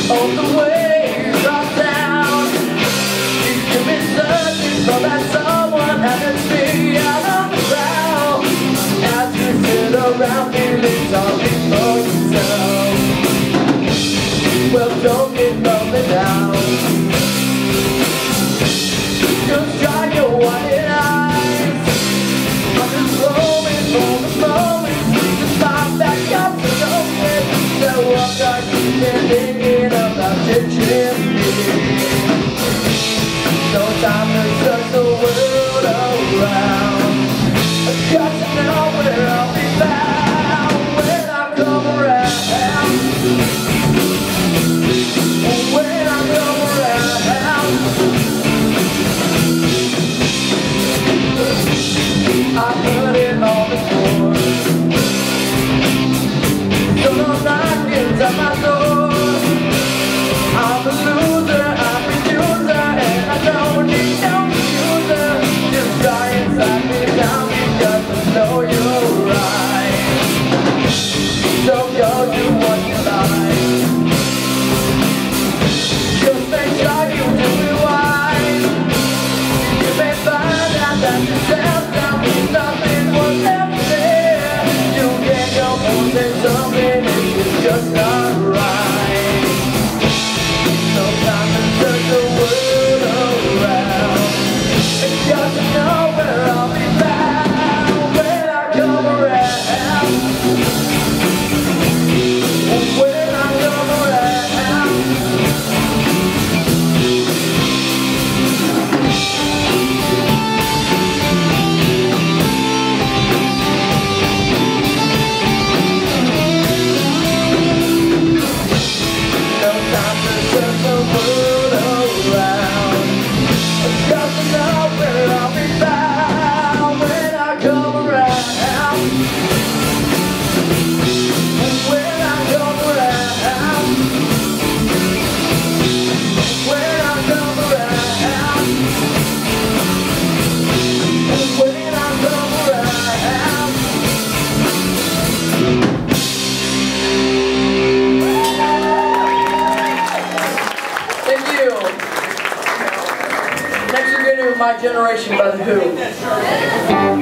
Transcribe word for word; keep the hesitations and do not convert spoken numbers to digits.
on the way across town. You've been searching for that someone, haven't been out on the ground. As you sit around feeling sorry for yourself, well, don't get lonely now. Just dry your white eyes. I'm just rolling for the moment. Just pop back up to the way. So what are you thinking about ditching me? No time to search the world around. I've got to know where I'll be found when I come around. When I come around, I've heard it all before. Someone knocking at my door. I'm a loser, I'm a user, and I don't need no excuser. Just die inside me down because I know you're right. So go do what you like. Just make sure you do it wise. You may find out that yourself down with nothing was ever there. You can't go on say something if it's just not right. No time to turn the world around. It's got to know where I'll be found when I come around. When I come around. No time to turn the world around. I've got to know where I'll be found when I come around. When I come around. When I come around. When I come around. Thank you. Next we're going to do My Generation by The Who.